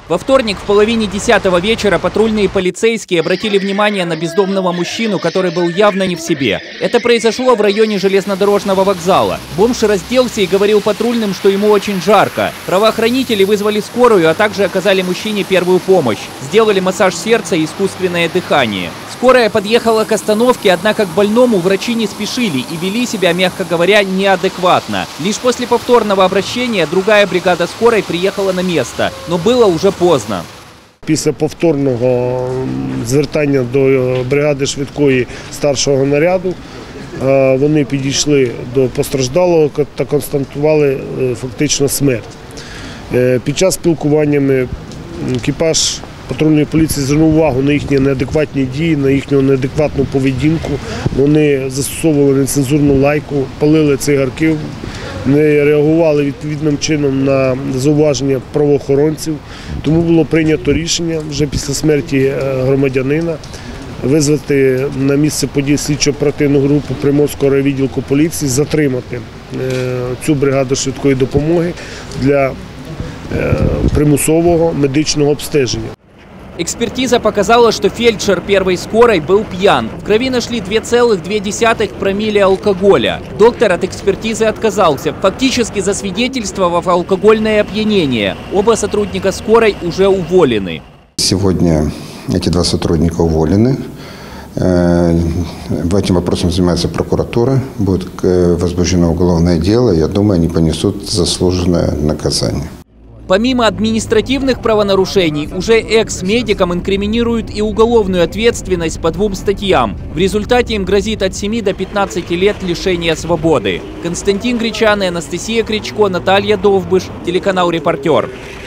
Во вторник в половине 10-го вечера патрульные полицейские обратили внимание на бездомного мужчину, который был явно не в себе. Это произошло в районе железнодорожного вокзала. Бомж разделся и говорил патрульным, что ему очень жарко. Правоохранители вызвали скорую, а также оказали мужчине первую помощь. Сделали массаж сердца и искусственное дыхание. Скорая подъехала к остановке, однако к больному врачи не спешили и вели себя, мягко говоря, неадекватно. Лишь после повторного обращения другая бригада скорой приехала на место, но было уже поздно. Після повторного звертання до бригади швидкої старшого наряду вони підійшли до постраждалого та констатували фактично смерть. Під час спілкування екіпаж патрульної поліції звернув увагу на їхні неадекватні дії, на їхню неадекватну поведінку. Вони застосовували нецензурну лайку, палили цигарки, не реагували відповідним чином на зауваження правоохоронців. Тому було прийнято рішення вже після смерті громадянина визвати на місце події слідчо-оперативну групу Приморського райвідділку поліції, затримати цю бригаду швидкої допомоги для примусового медичного обстеження. Экспертиза показала, что фельдшер первой скорой был пьян. В крови нашли 2,2 промилле алкоголя. Доктор от экспертизы отказался, фактически засвидетельствовав алкогольное опьянение. Оба сотрудника скорой уже уволены. Сегодня эти два сотрудника уволены. Этим вопросом занимается прокуратура. Будет возбуждено уголовное дело. Я думаю, они понесут заслуженное наказание. Помимо административных правонарушений, уже экс-медикам инкриминируют и уголовную ответственность по 2 статьям. В результате им грозит от 7 до 15 лет лишения свободы. Константин Гречан и Анастасия Кричко, Наталья Довбыш, телеканал «Репортер».